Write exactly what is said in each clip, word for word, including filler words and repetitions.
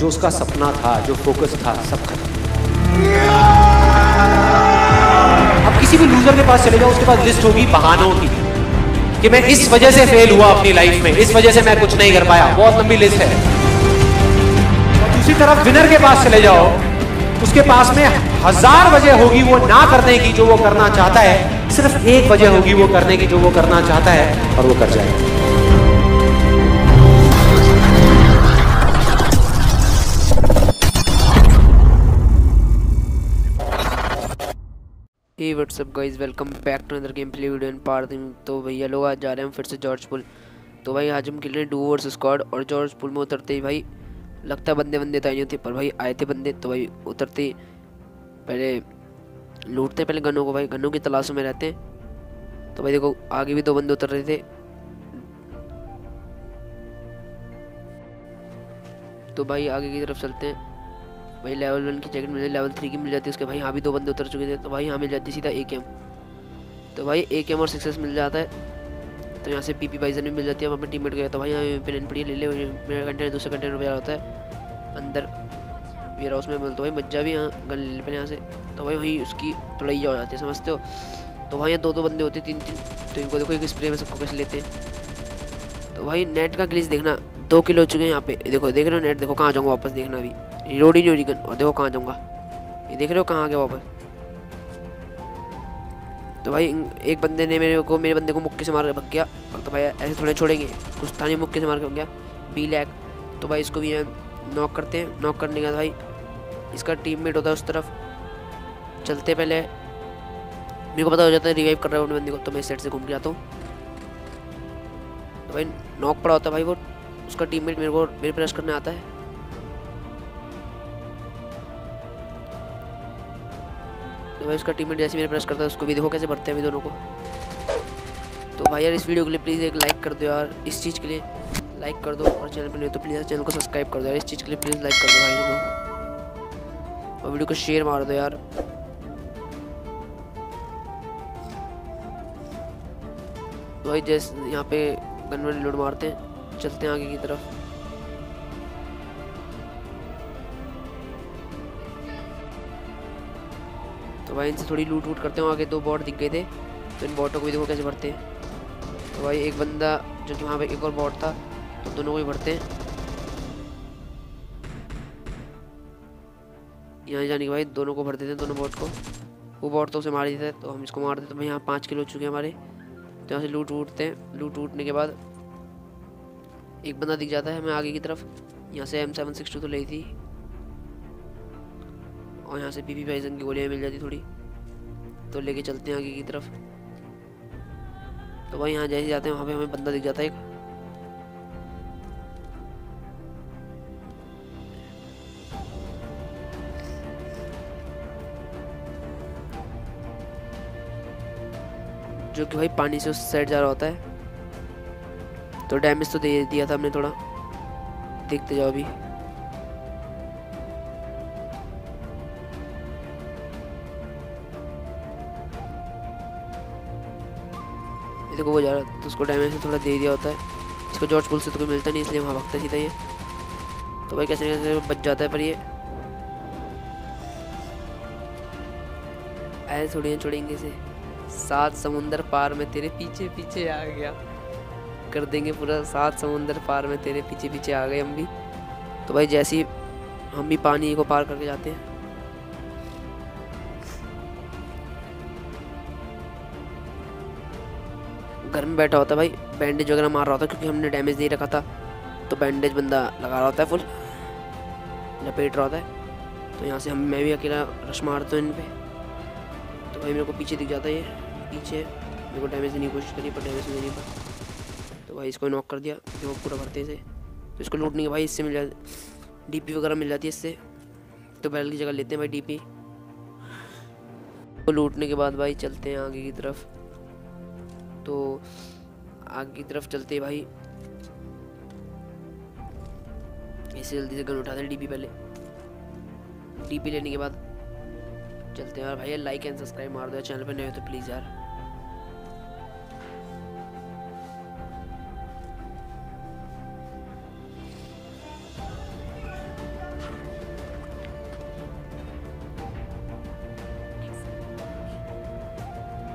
जो उसका सपना था, जो फोकस था, सब खत्म। अब किसी भी लूजर के पास चले जाओ, उसके पास लिस्ट होगी बहानों की कि मैं इस वजह से फेल हुआ अपनी लाइफ में, इस वजह से मैं कुछ नहीं कर पाया, बहुत लंबी लिस्ट है। और दूसरी तरफ विनर के पास चले जाओ, उसके पास में हजार वजह होगी वो ना करने की जो वो करना चाहता है, सिर्फ एक वजह होगी वो करने की जो वो करना चाहता है, और वो कर जाएगा। Hey what's up guys, welcome back to another game play video in part. तो भैया लोग आज जा रहे हैं हम फिर से जॉर्ज पुल। तो भाई आज हम खेल रहे हैं डू वर्स स्क्वाड, और जॉर्ज पुल में उतरते ही भाई लगता है बंदे बंदे तो आए नहीं थे, पर भाई आए थे बंदे। तो भाई उतरते ही पहले लूटते पहले गनों को, भाई गनों की तलाश में रहते हैं। तो भाई देखो आगे भी दो बंदे उतर रहे थे। तो भाई आगे की तरफ चलते हैं। भाई लेवल वन की जैकेट मिल जाती, लेवल थ्री की मिल जाती है उसके। भाई यहाँ भी दो बंदे उतर चुके थे, तो भाई यहाँ मिल जाती सीधा ए के एम। तो भाई ए के एम और सक्सेस मिल जाता है। तो यहाँ से पी पी बाइजन भी मिल जाती है, हम अपने टीममेट गए। तो भाई यहाँ पेन पड़ी ले ले, मेरा कंटेनर दूसरा कंटेनर पे होता है अंदर वेयर हाउस में। बोलते भाई मज्जा भी यहाँ गन ले ले यहाँ से। तो भाई वहीं उसकी तड़ैया हो जाती है, समझते हो। तो भाई यहाँ दो दो बंदे होते हैं, तीन तीन। तो इनको देखो एक स्प्रे में सबको कैसे लेते हैं। तो भाई नेट का ग्लिच देखना, दो किलो हो चुके हैं यहाँ पे। देखो देख रहे हो नेट, देखो कहाँ जाऊँगा वापस, देखना अभी रिलोड ही नहीं हो रही गन। और देखो कहाँ जाऊँगा, ये देख रहे हो कहाँ आ गया वापस। तो भाई एक बंदे ने मेरे को मेरे बंदे को मुक्के से मार के भग गया। तो भाई ऐसे थोड़े छोड़ेंगे, कुछ था नहीं, मुक्के से मार के भग गया बी लैक। तो भाई इसको भी नॉक करते हैं। नॉक करने के बाद भाई इसका टीममेट होता है उस तरफ। चलते पहले मेरे को पता हो जाता है रिवाइव कर रहा है अपने बंदे को, तो मैं इस साइड से घूम के आता हूँ। तो भाई नॉक पड़ा होता है भाई वो, उसका टीममेट मेरे को मेरे प्रेस करने आता है। तो भाई उसका टीममेट जैसे मेरे प्रेस करता है, उसको भी देखो कैसे भरते हैं अभी दोनों को। तो भाई यार इस वीडियो के लिए प्लीज़ एक लाइक कर दो यार, इस चीज़ के लिए लाइक कर दो। और चैनल पर नहीं तो प्लीज़ चैनल को सब्सक्राइब कर दो यार, इस चीज़ के लिए प्लीज़ लाइक कर दो भाई को। और वीडियो को शेयर मार दो यार। तो भाई जैसे यहाँ पे गन वाले लोड मारते हैं, चलते हैं आगे की तरफ। तो भाई इनसे थोड़ी लूट वूट करते हैं। आगे दो बॉट दिख गए थे, तो इन बॉटों को भी देखो कैसे भरते हैं। तो भाई एक बंदा जो कि वहाँ पे एक और बॉट था, तो दोनों को ही भरते हैं। यहाँ जाने के भाई दोनों को भर देते हैं, दोनों बॉट को। वो बॉट तो उसे मार देता है, तो हम इसको मार देते हैं। तो भाई यहाँ पाँच किलो हो चुके हैं हमारे। तो यहाँ से लूट वूटते हैं। लूट वूटने के बाद एक बंदा दिख जाता है हमें आगे की तरफ। यहाँ से एम सेवन सिक्स टू तो ली थी, और यहाँ से पी पी बाइजन की गोलियाँ मिल जाती थोड़ी। तो लेके चलते हैं आगे की तरफ। तो भाई यहाँ जैसे जाते हैं वहाँ पे हमें बंदा दिख जाता है एक। जो कि भाई पानी से उस साइड जा रहा होता है। तो डैमेज तो दे दिया था हमने थोड़ा, देखते जाओ अभी। देखो वो जा रहा है, तो उसको डैमेज से थोड़ा दे दिया होता है। इसको जॉर्ज पुल से तो कोई मिलता नहीं, इसलिए वहाँ भागता सीधा ये। तो भाई कैसे कैसे बच जाता है, पर ये ऐसे थोड़ी छोड़ेंगे से। सात समुंदर पार में तेरे पीछे पीछे आ गया, कर देंगे पूरा। सात समुंदर पार में तेरे पीछे पीछे आ गए हम भी। तो भाई जैसे ही हम भी पानी को पार करके जाते हैं। घर में बैठा होता है भाई, बैंडेज वगैरह मार रहा होता है, क्योंकि हमने डैमेज दे रखा था। तो बैंडेज बंदा लगा रहा होता है, फुल लपेट रहा होता है। तो यहाँ से हम मैं भी अकेला रश मारता हूँ इन पे। तो भाई मेरे को पीछे दिख जाता है, ये पीछे मेरे को डैमेज देने की कोशिश करी, पर डैमेज नहीं देने पर। तो भाई इसको नॉक कर दिया, जो पूरा भरते से। तो इसको लूटने के भाई इससे मिल जाती डी पी वगैरह मिल जाती है इससे। तो बैरल की जगह लेते हैं भाई डी पी। तो लूटने के बाद भाई चलते हैं आगे की तरफ। तो आगे की तरफ चलते भाई ऐसे जल्दी से गन उठाते हैं। डीपी पहले डीपी लेने के बाद चलते हैं। और भाई लाइक एंड सब्सक्राइब मार दो, चैनल पे नए हो तो प्लीज़ यार।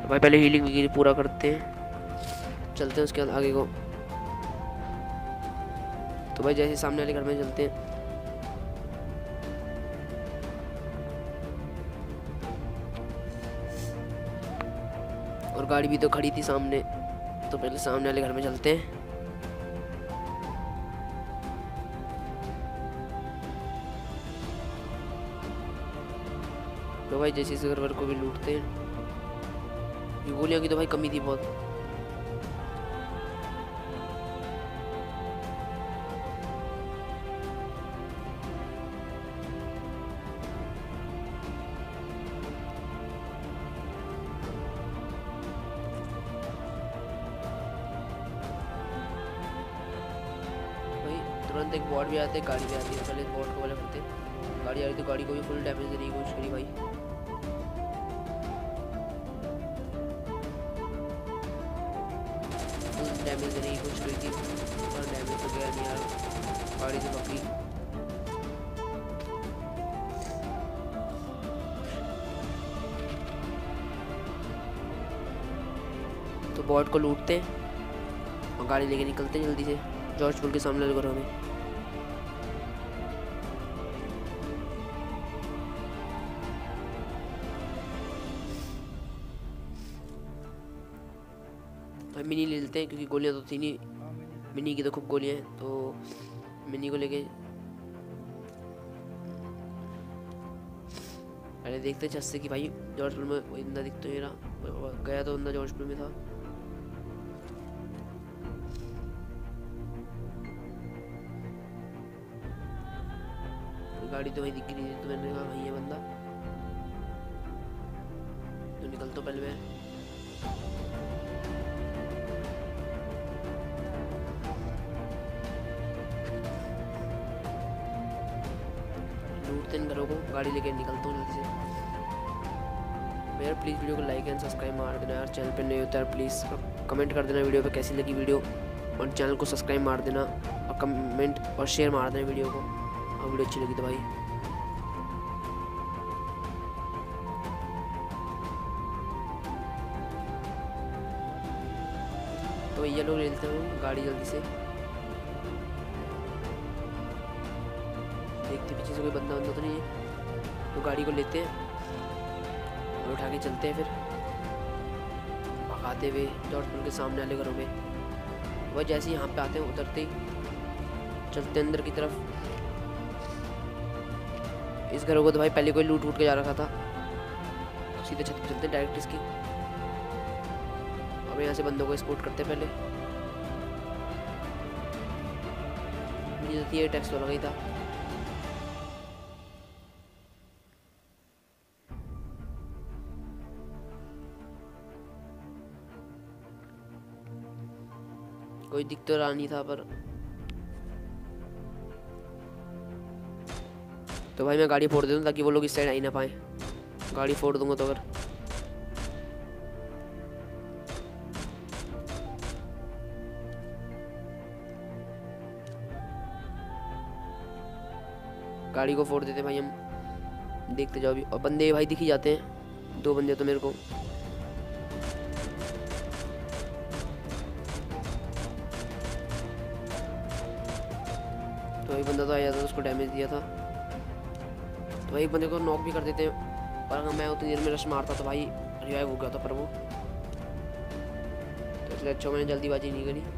भाई पहले हीलिंग वगैरह पूरा करते हैं, चलते हैं उसके बाद आगे को। तो भाई जैसे सामने वाले घर में चलते हैं। और गाड़ी भी तो खड़ी थी सामने, तो पहले सामने वाले घर में चलते हैं। तो भाई जैसे इस घर को भी लूटते हैं। ये गोलियों की तो भाई कमी थी बहुत। तुरंत एक बॉट भी आते हैं, गाड़ी भी आती है। पहले बॉट को वाले करते हैं, गाड़ी आ रही तो गाड़ी को भी फुल डैमेज देने की कोशिश करी भाई। फुल डैमेज देने की कोशिश करी थी और डैमेज तो गया नहीं यार, गाड़ी से पकड़ी। तो बॉट को लूटते हैं और गाड़ी लेके निकलते हैं जल्दी से जॉर्ज पुल के सामने वाले घरों में। भाई मिनी ले लेते हैं क्योंकि गोलियां तो थी नहीं, मिनी की तो खूब गोलियां हैं, तो मिनी को लेके पहले देखते हैं छत से कि भाई जॉर्ज पुल में कोई बंदा दिख तो नहीं रहा। गया तो बंदा जॉर्ज पुल में था। गाड़ी तो वहीं दिख रही थी, तो मैंने कहा वहीं है बंदा, तो निकल तो पहले मैं। लूटते इन घरों को, गाड़ी लेके निकलता हूँ जल्दी से। यार प्लीज़ वीडियो को लाइक एंड सब्सक्राइब मार देना यार, चैनल पे नहीं होता यार प्लीज़ कमेंट कर देना वीडियो पे कैसी लगी वीडियो, और चैनल को सब्सक्राइब मार देना और कमेंट और शेयर मार देना वीडियो को, और वीडियो अच्छी लगी तो भाई। तो ये लोग ले लेते हैं गाड़ी जल्दी से, देखते पीछे से कोई बंदा बंदा तो नहीं है, तो गाड़ी को लेते हैं और उठा के चलते हैं फिर भगाते हुए जॉर्ज पुल के सामने वाले घरों में। वह जैसे यहाँ पे आते हैं उतरते ही चलते अंदर की तरफ। इस घरों को तो भाई पहले कोई लूट वूट के जा रखा था, तो सीधे छत पे चलते हैं डायरेक्ट इसकी। अब यहाँ से बंदों को स्पोर्ट करते हैं। पहले मुझे तो ये टैक्स तो लगा ही था। कोई दिख तो रहा नहीं था पर, तो भाई मैं गाड़ी फोड़ देता हूँ ताकि वो लोग इस साइड आ ही ना पाए। गाड़ी फोड़ दूंगा तो अगर गाड़ी को फोड़ देते भाई हम, देखते जाओ भी। और बंदे भाई दिख ही जाते हैं, दो बंदे तो मेरे को। तो भाई बंदा तो आया था, उसको डैमेज दिया था, तो भाई बंदे को नॉक भी कर देते हैं। पर अगर मैं उतनी देर में रश मारता तो भाई रिवाइव हो गया था, पर वो तो इसलिए अच्छा मैंने जल्दीबाजी नहीं करी।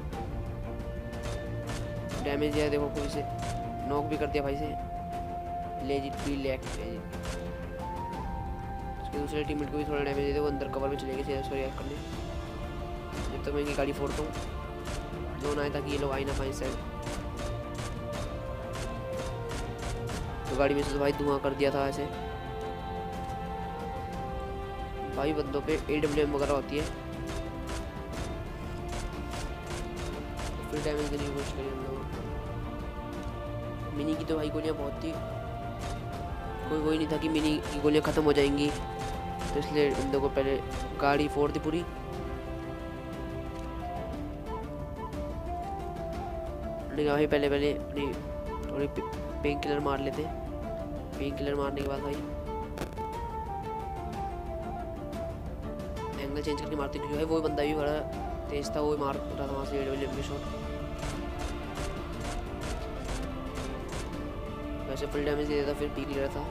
डैमेज दिया देखो, कोई से नॉक भी कर दिया भाई से। लेजिट भी लैक उसके दूसरे टीममेट को भी थोड़ा डैमेज दे दे, वो अंदर कवर में चले गए सॉरी यार करने। जब तक मैं इनकी गाड़ी फोड़ता हूँ जोन आए ताकि ये लोग आई ना पाए साइड। तो गाड़ी में से तो भाई धुआं कर दिया था ऐसे। भाई बंदों पे ए डब्ल्यू एम वगैरह होती है, तो फिर डैमेज देने की कोशिश करी हम लोगों। मिनी की तो भाई गोलियाँ बहुत थी, कोई कोई नहीं था कि मिनी की गोलियाँ ख़त्म हो जाएंगी, तो इसलिए बंदों को पहले गाड़ी फोड़ दी पूरी। भाई पहले पहले अपनी थोड़ी पेन किलर मार लेते। पेन किलर मारने के बाद भाई एंगल चेंज करके मारते क्योंकि भाई वो बंदा भी बड़ा तेज था, वो मार रहा था वहाँ से एडब्ल्यूएम के शॉट। वैसे फुल डैमेज दे देता फिर पीक ले रहा था।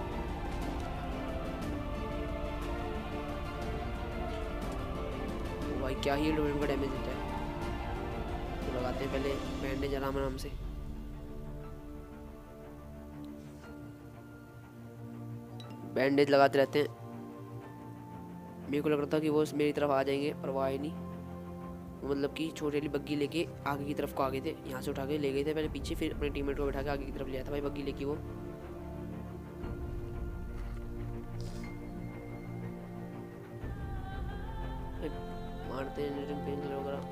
भाई क्या ही एडब्ल्यूएम का डैमेज देता है। तो लगाते हैं पहले बैंडेज आराम आराम से। बैंडेज लगाते रहते हैं। मेरे को लग रहा था कि वो मेरी तरफ आ जाएंगे पर वो आए नहीं। मतलब कि छोटी वाली बग्गी लेके आगे की तरफ को आ गए थे, यहाँ से उठा के ले गए थे पहले पीछे, फिर अपने टीममेट को बैठा के आगे की तरफ ले आया था भाई बग्गी लेके वो। मारते हैं पेंसिल वगैरह।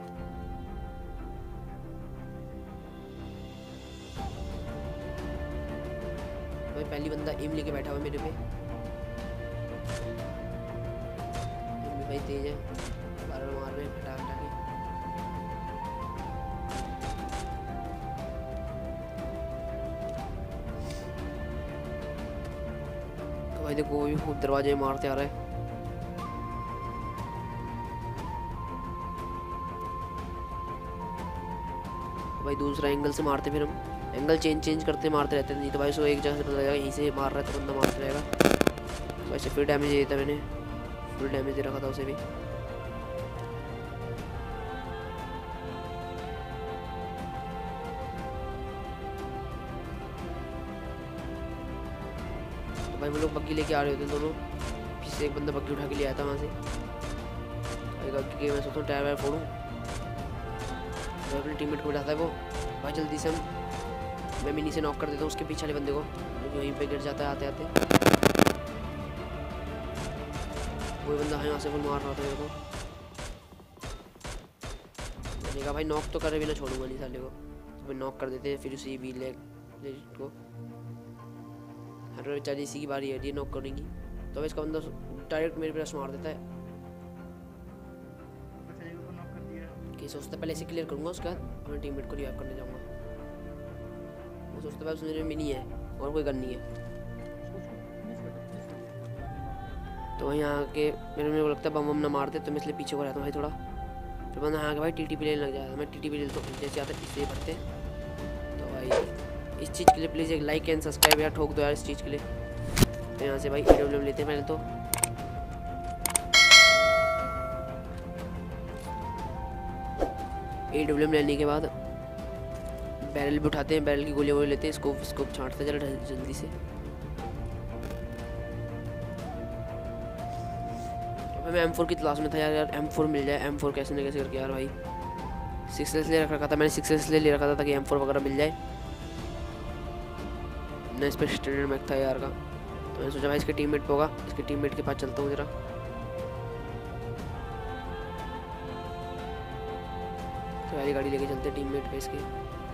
भाई पहली बंदा एम लेके बैठा हुआ मेरे पे। भाई तेज है, बार बार मार रहे हैं हटा हटा के। तो भाई देखो वो भी खूब दरवाजे मारते आ रहा है। भाई दूसरा एंगल से मारते, फिर हम एंगल चेंज चेंज करते मारते रहते हैं, नहीं तो भाई सो एक जगह से पता लगेगा यहीं से मार रहा है तो बंदा मारता रहेगा। वैसे फिर डैमेज दे देता, मैंने फुल डैमेज दे रखा था उसे भी। तो भाई वो लोग बग्गी लेके आ रहे होते हैं दोनों, पीछे से एक बंदा बग्गी उठा के ले आया था वहाँ से। भाई मैं सोचता हूँ टायर वायर फोड़ूँ, तो अपने टीममेट को उठाता है वो। भाई जल्दी से हम मैं मिनी से नॉक कर देता हूँ उसके पीछे वाले बंदे को, जो यहीं पे गिर जाता है आते आते। वही बंदा है यहाँ से फुल मार रहा था मेरे को। मैंने कहा भाई नॉक तो करे बिना छोड़ूंगा नहीं साले को, तो भाई नॉक कर देते हैं। फिर उसी भी लेग को हर बेचारी इसी की बारी है, ये नॉक करेंगी तो इसका बंदा डायरेक्ट मेरे पे रश मार देता है। कि सोचता पहले इसे क्लियर करूंगा, उसके बाद अपने टीममेट को रिवाइव करने जाऊंगा। वो सोचता है उसमें मेरे मिनी है और कोई गन नहीं है। तो वहीं आके मेरे मेरे को लगता है बम बम ना मार दे, तो मैं इसलिए पीछे को रहता हूँ भाई थोड़ा। फिर बंदा हाँ कि भाई टी टी पी लेने लग जाएगा। मैं टी टी पी ले तो जैसे आता है इसलिए भरते। तो भाई इस चीज़ के लिए प्लीज़ एक लाइक एंड सब्सक्राइब यार ठोक दो यार इस चीज़ के लिए। तो यहाँ से भाई ए डब्ल्यू एम लेते हैं पहले तो। ए डब्ल्यू एम लेने के बाद बैरल भी उठाते हैं, बैरल की गोलियां वो लेते हैं, स्कोप स्कोप छांटते हैं जरा जल्दी से। तो मैं एम फोर की तलाश में था यार, यार एम फोर मिल जाए। एम फोर कैसे न कैसे करके यार भाई सिक्स एस ले रख रखा था मैंने, सिक्स एस ले ले रखा था ताकि एम फोर वगैरह मिल जाए ना। इस पर स्टैंडर्ड मैक था यार का, तो मैंने सोचा भाई इसके टीममेट पे होगा, इसके टीममेट के पास चलता हूँ जरा। तो वाली गाड़ी लेके चलते टीममेट पे इसके।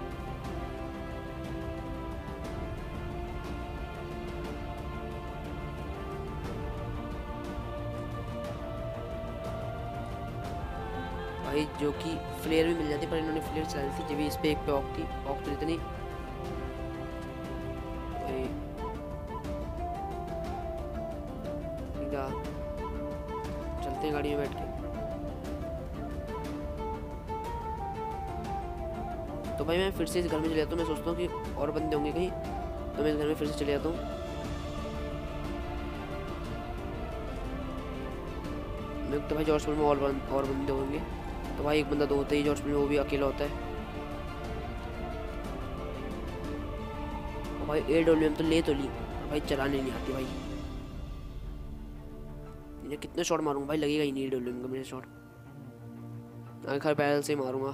भाई जो कि फ्लेयर भी मिल जाती पर इन्होंने फ्लेयर चलाई थी, जब भी इस पे एक पे ऑक थी, ऑक तो इतनी चलते हैं गाड़ी में बैठ के। तो भाई मैं फिर से इस घर में चले जाता हूँ। मैं सोचता हूँ कि और बंदे होंगे कहीं, तो मैं इस घर में फिर से चले जाता हूँ। मैं तो भाई जॉर्ज में और बंद, और बंदे होंगे, तो भाई एक बंदा तो होता ही जॉर्ज में, वो भी अकेला होता है। भाई ए डब्ल्यू एम तो ले तो ली, भाई चलाने नहीं आती भाई। इन्हें कितने शॉट मारूंगा भाई, लगेगा ही नहीं ए डब्ल्यू एम का मेरे शॉट। आगे खैर पैदल से मारूंगा।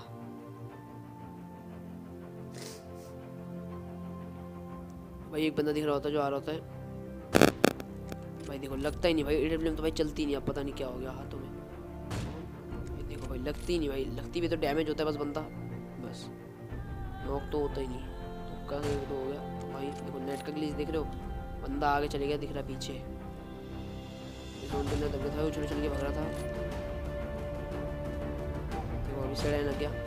भाई एक बंदा दिख रहा होता है जो आ रहा होता है। भाई देखो लगता ही नहीं भाई, ए डब्ल्यू एम तो भाई चलती नहीं, अब पता नहीं क्या हो गया हाथों में। भाई देखो भाई लगती ही नहीं भाई, लगती भी तो डैमेज होता है बस बंदा, बस नॉक तो होता ही नहीं। तुक्का से तो हो गया। तो भाई देखो नेट का ग्लिच देख रहे हो, बंदा आगे चले गया दिख रहा पीछे। अंदर दब था, उछल उछल के भाग रहा था। देखो अभी सड़ने लग गया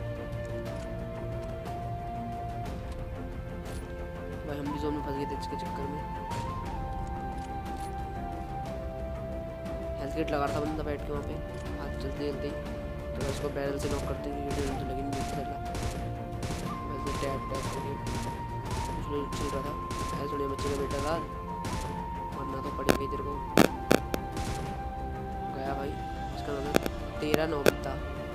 भाई, हम भी जोन में फंस गए थे इसके चक्कर में। हेल्थ किट लगा रहा था बंदा बैठ के वहाँ पे, हाथ चलते चलते ही। तो मैं उसको बैरल से नॉक करते हुए वीडियो तो लगी नहीं चला, वैसे टैप टैप करके कुछ चल रहा था। ऐसा सुनिए बच्चे का बेटा था, मरना तो पड़ेगा ही तेरे को। गया भाई, इसका नाम है तेरा नोबिता।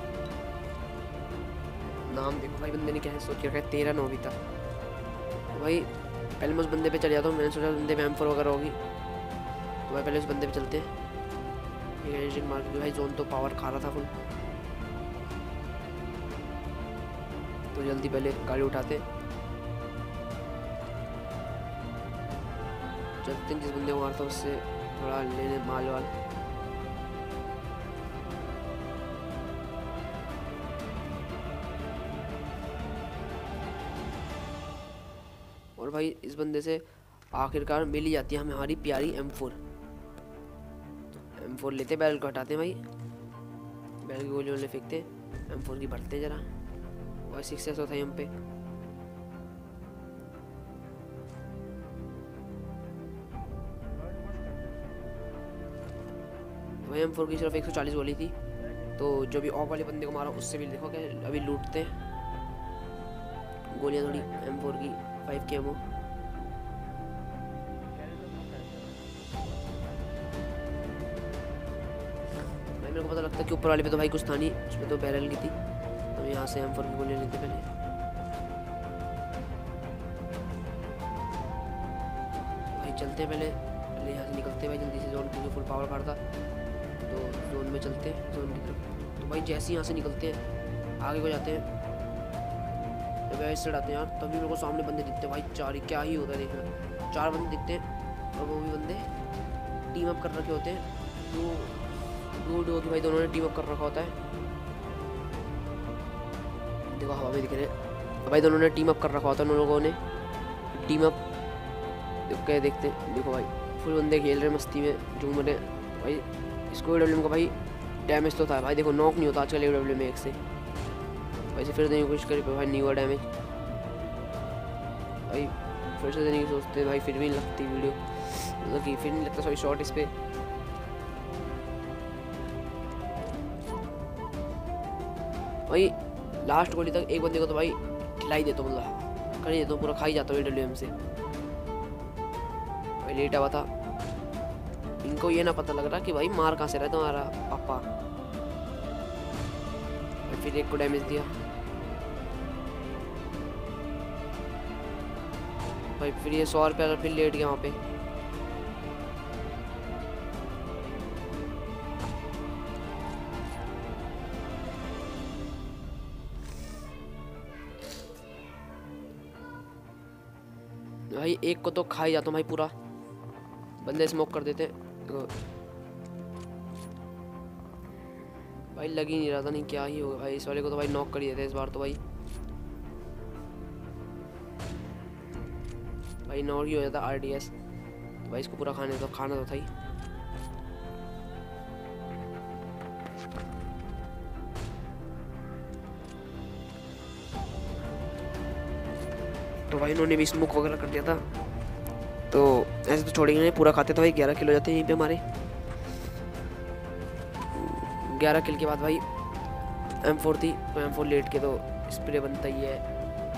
नाम देखो भाई बंदे ने क्या सोच के रखा है, तेरा नोबिता। तो भाई पहले मैं उस बंदे पे चल जाता हूँ, मैंने सोचा बंदे में एम फोर वगैरह होगी। तो भाई पहले उस बंदे पे चलते हैं, ये मार के भाई जोन तो पावर खा रहा था फुल। तो जल्दी पहले गाड़ी उठाते चलते हैं, जिस बंदे को मारता उससे थोड़ा लेने माल वाल। और भाई इस बंदे से आखिरकार मिल ही जाती है हमें हमारी प्यारी एम फोर। एम फोर लेते, बैरल को हटाते भाई, बैरल की गोली वाले फेंकते, एम फोर की भरते जरा, और सक्सेस होता है हम पे। भाई एम फोर की सिर्फ एक सौ चालीस गोली थी, तो जो भी ऑफ वाले बंदे को मारा उससे भी देखो क्या अभी लूटते हैं गोलियां थोड़ी। एम फोर की फाइव के एमओ, मेरे को पता लगता है कि ऊपर वाले पे तो भाई कुछ था नहीं, उसमें तो बैरल की थी। तो यहाँ से एम फोर की गोलियां लेते पहले। भाई चलते हैं पहले पहले यहाँ से निकलते भाई जल्दी से, जोन की फुल पावर काटता। तो जोन में चलते हैं जोन की तरफ। तो भाई जैसे ही यहाँ से निकलते हैं आगे को जाते हैं, तो भाई इससे आते हैं यार, तभी मेरे को सामने बंदे दिखते हैं भाई, चार ही क्या ही होता है देखना, चार बंदे दिखते हैं। और वो भी बंदे टीम अप कर रखे होते हैं, तो दो दो की भाई दोनों ने टीम अप कर रखा होता है। देखो हवा में दिख रहे हैं भाई, दोनों ने टीम अप कर रखा होता है, उन लोगों ने टीम अप क्या देखते हैं। देखो भाई फुल बंदे खेल रहे मस्ती में झूम रहे भाई। इसको ए डब्ल्यू एम का भाई डैमेज तो था भाई, देखो नॉक नहीं होता आजकल ए डब्ल्यू एम एक से, वैसे फिर देने की कोशिश करी भाई, नहीं हुआ डैमेज भाई, फिर से देने की सोचते हैं भाई, फिर भी नहीं लगती वीडियो, मतलब कि फिर नहीं लगता सॉरी शॉट इस पर। भाई लास्ट गोली तक एक बंदे को तो भाई खिलाई देता हूँ, मतलब कर ही देता हूँ, पूरा खा ही जाता हूँ ए डब्ल्यू एम से। भाई लेटा हुआ था, इनको ये ना पता लग रहा कि भाई मार कहाँ से रहा है तुम्हारा पापा। फिर एक को डैमेज दिया भाई, फिर ये सौ रुपया फिर लेट गया वहाँ पे। भाई एक को तो खा ही जाता हूँ भाई पूरा, बंदे स्मोक कर देते भाई, लग ही नहीं रहा था, नहीं क्या ही होगा भाई, इस वाले को तो भाई नॉक कर ही देते इस बार तो भाई। भाई नॉक ही हो जाता आर डी एस, तो भाई इसको पूरा खाने तो खाना तो था ही। तो भाई इन्होंने भी स्मोक वगैरह कर दिया था, तो ऐसे तो छोड़ेंगे नहीं, पूरा खाते तो भाई ग्यारह किलो जाते हैं यहीं पे हमारे। ग्यारह किल के बाद भाई एम फोर थी, तो एम फोर लेट के तो स्प्रे बनता ही है।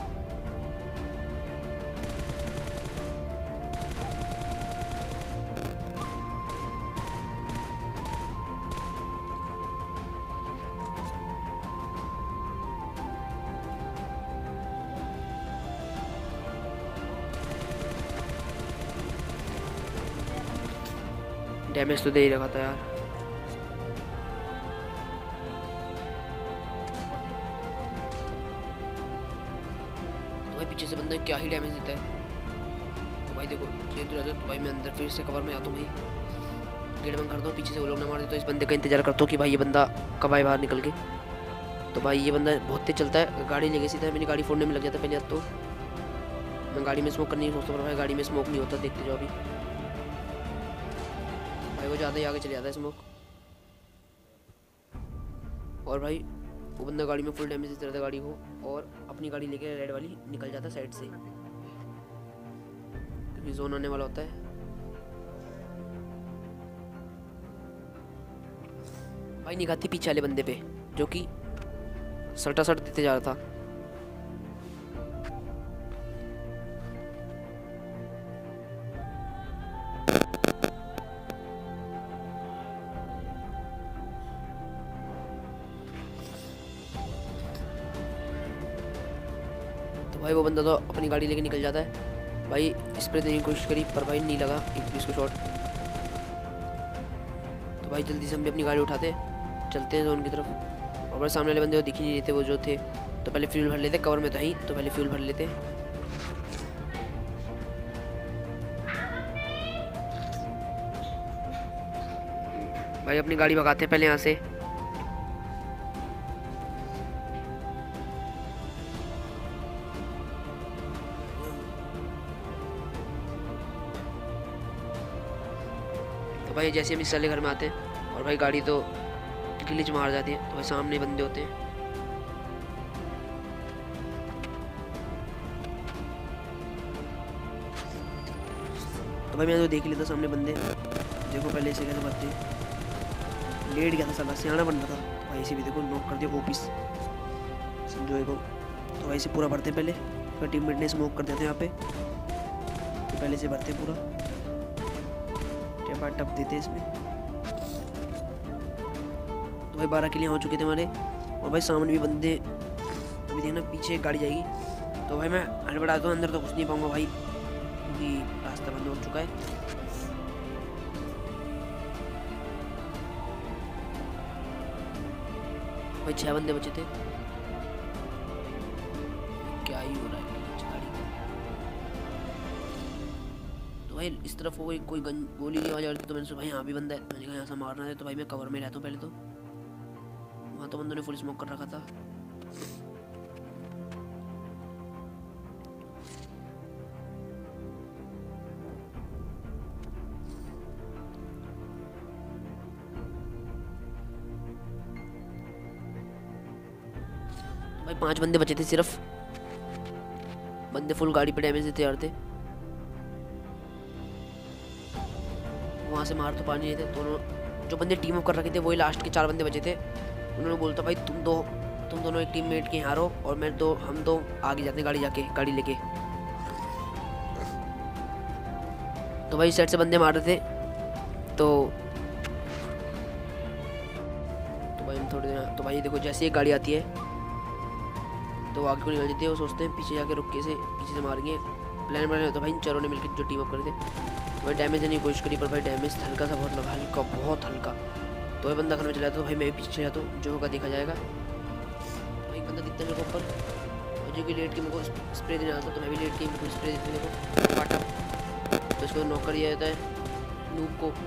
डैमेज तो दे ही रखा था यार। तो भाई पीछे से बंदा क्या ही डैमेज देता है। तो भाई देखो तो भाई मैं अंदर फिर से कवर में आता हूँ भाई, गेट बंद करता हूँ, पीछे से वो लोग ना मार दे, तो इस बंदे का इंतजार करता हूँ कि भाई ये बंदा कब आए बाहर निकल के। तो भाई ये बंदा बहुत तेज चलता है, गाड़ी लेके सीधा मेरी गाड़ी फोड़ने में लग जाता है पहले। अब तो मैं गाड़ी में स्मोक करने की सोचता हूँ, भाई गाड़ी में स्मोक नहीं होता, देखते जाओ अभी भाई, वो ज़्यादा ही आगे चले जाता है स्मोक। और भाई वो बंदा गाड़ी में फुल डैमेज देता था गाड़ी को, और अपनी गाड़ी लेके रेड वाली निकल जाता साइड से, क्योंकि जोन आने वाला होता है। भाई निगाह थी पीछे वाले बंदे पे जो कि सटा सट देते जा रहा था। तो भाई वो बंदा तो अपनी गाड़ी लेके निकल जाता है। भाई स्प्रे देने की कोशिश करी पर भाई नहीं लगा एक पुलिस को शॉट। तो भाई जल्दी से हम भी अपनी गाड़ी उठाते चलते हैं जोन की तरफ। और भाई सामने वाले बंदे वो दिख ही नहीं रहे थे वो जो थे, तो पहले फ्यूल भर लेते, कवर में तो ही तो पहले फ्यूल भर लेते। भाई अपनी गाड़ी भगाते पहले यहाँ से। तो भाई जैसे हम इस साले घर में आते हैं और भाई गाड़ी तो ग्लिच मार जाती है, तो भाई सामने बंदे होते हैं। तो भाई मैंने तो देख लिया था सामने बंदे, देखो पहले से कैसे बचते, लेट गया था साला, सियाना बन रहा था। तो भाई इसी भी देखो नॉक कर दिया ओपीस समझो को। तो भाई इसे पूरा भरते पहले, फिर टीममेट ने स्मोक कर देते यहाँ पे, तो पहले से भरते पूरा टैप टप देते इसमें। तो भाई बारह किलियाँ हो चुके थे हमारे। और भाई सामने भी बंदे, अभी देखना पीछे एक गाड़ी जाएगी। तो भाई मैं हड़बड़ाता हूँ, अंदर तो घुस नहीं पाऊंगा भाई क्योंकि रास्ता बंद हो चुका है। भाई छह बंदे बचे थे, क्या ही हो रहा है गाड़ी। तो भाई इस तरफ वो कोई गन गोली की आवाज आ रही थी, तो मैंने सोचा भाई यहाँ भी बंदा है, मैंने कहा यहाँ से मारना है। तो भाई मैं कवर में रहता हूँ पहले, तो वहाँ तो बंदों ने फुल स्मोक कर रखा था। भाई पांच बंदे बचे थे सिर्फ, बंदे फुल गाड़ी पे डैमेज देते यार थे। वहां से मार तो पा नहीं रहे थे, दोनों जो बंदे टीम अप कर रखे थे वही लास्ट के चार बंदे बचे थे। उन्होंने बोलता भाई तुम दो तुम दोनों एक टीममेट के यहाँ रहो और मैं दो हम दो आगे जाते हैं गाड़ी जाके गाड़ी लेके। तो भाई साइड से बंदे मार रहे थे, तो तो भाई हम थोड़े तो भाई देखो जैसे एक गाड़ी आती है तो आगे को निकल जाते हैं, वो सोचते हैं पीछे जाके रुक के से पीछे से मारेंगे, प्लान बनाया। तो भाई इन चारों ने मिलकर जो टीम अप करे थे, तो भाई डैमेज देने की कोशिश करी, पर भाई डैमेज हल्का सा बहुत लगा, हल्का बहुत हल्का। तो भाई बंदा घर में चला जाता, तो भाई मैं भी पीछे जाता हूँ, जो होगा देखा जाएगा। तो एक बंदा दिखता है मेरे को ऊपर, और जो कि लेट के मेरे को स्प्रे देने आता, तो मैं भी लेट के मेरे को स्प्रे देते मेरे को पाटा, तो इसको नॉक कर दिया जाता है नूब को।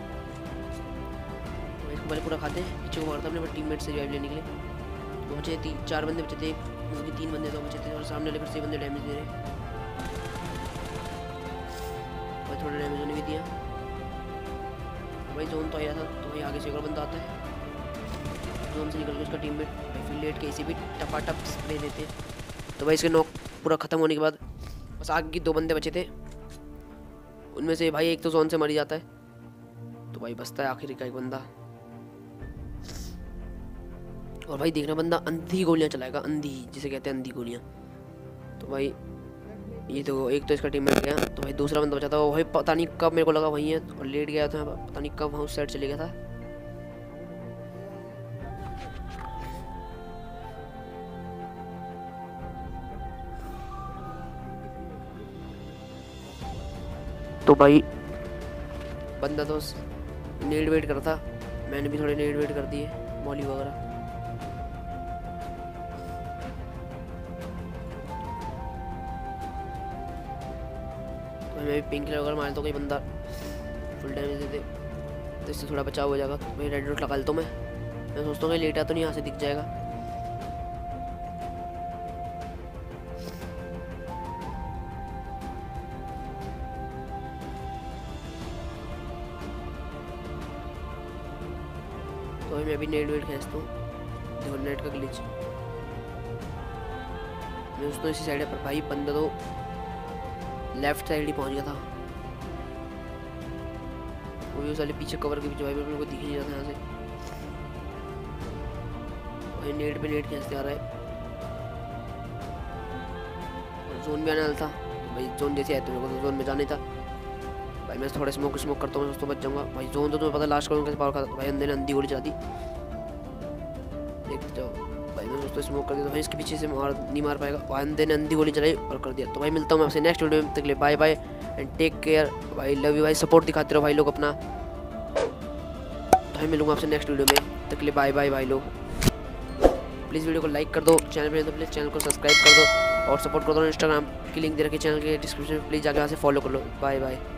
तो इसको पहले पूरा खाते हैं, पीछे को मारता अपने टीममेट से रिवाइव लेने के लिए। तो बचे तीन चार बंदे बचे थे, मतलब कि तीन बंदे तो बचे थे, और सामने वाले फिर से बंदे डैमेज दे रहे, और थोड़ा डैमेज होने भी दिया। भाई जोन तो आया था, तो भाई आगे से एक और बंदा आता है, जोन से निकल के उसका टीममेट फिर लेट के इसी भी टपाटप स्प्रे देते हैं। तो भाई इसके नॉक पूरा ख़त्म होने के बाद बस आगे की दो बंदे बचे थे, उनमें से भाई एक तो जोन से मर जाता है, तो भाई बचता है आखिर का एक बंदा। और भाई देखना बंदा अंधी गोलियां चलाएगा, अंधी जिसे कहते हैं अंधी गोलियां। तो भाई ये तो एक तो इसका टीममेट गया, तो भाई दूसरा बंदा बचा था, वो भाई पता नहीं कब मेरे को लगा वहीं है और लेट गया था, पता नहीं कब वहाँ उस साइड चले गया था। तो भाई बंदा तो नेड वेट कर था, मैंने भी थोड़े नेड वेट कर दिए मॉली वगैरह। मैं भी पिंक कलर मार तो कोई बंदा फुल डैमेज देते, तो इससे थोड़ा बचाव हो जाएगा। तो मैं रेड डॉट लगा लेता हूँ, मैं मैं सोचता हूँ कि लेटा तो नहीं यहाँ से दिख जाएगा। तो मैं भी नेट वेट खींचता हूँ, देखो नेट का ग्लिच, मैं सोचता हूँ इसी साइड है, पर भाई बंदा तो लेफ्ट साइड ही पहुंच गया था, वो भी उस वाले पीछे कवर के पीछे भाई मेरे को दिख नहीं रहा था यहाँ से। भाई नेट पे नेट खींचते आ रहा है। जोन में आने वाला था भाई, जोन जैसे आए तो मेरे को तो जोन में जाने था भाई। मैं थोड़ा स्मोक स्मोक करता हूँ, दोस्तों बच जाऊंगा भाई। जोन तो तुम्हें पता लास्ट करूँ कैसे पावर खाता भाई, अंधे ने अंधी गोली चला दी, देख जाओ भाई। मैं दोस्तों स्मोक कर दिया तो भाई इसके पीछे से मार नहीं मार पाएगा भाई, अंधे ने अंधी गोली चलाई और कर दिया। तो भाई मिलता हूँ मैं आपसे नेक्स्ट वीडियो में, तक ले bye bye and take care भाई, लव यू भाई। सपोर्ट दिखाते रहो भाई लोग अपना। तो भाई मिलूंगा आपसे नेक्स्ट वीडियो में, तक ले बाय बाय भाई लोग। प्लीज़ वीडियो को लाइक कर दो, चैनल पे तो प्लीज़ चैनल को सब्सक्राइब कर दो और सपोर्ट कर दो। इंस्टाग्राम की लिंक दे रखी है चैनल के डिस्क्रिप्शन में, प्लीज़ जाकर वहाँ से फॉलो कर लो। Bye bye.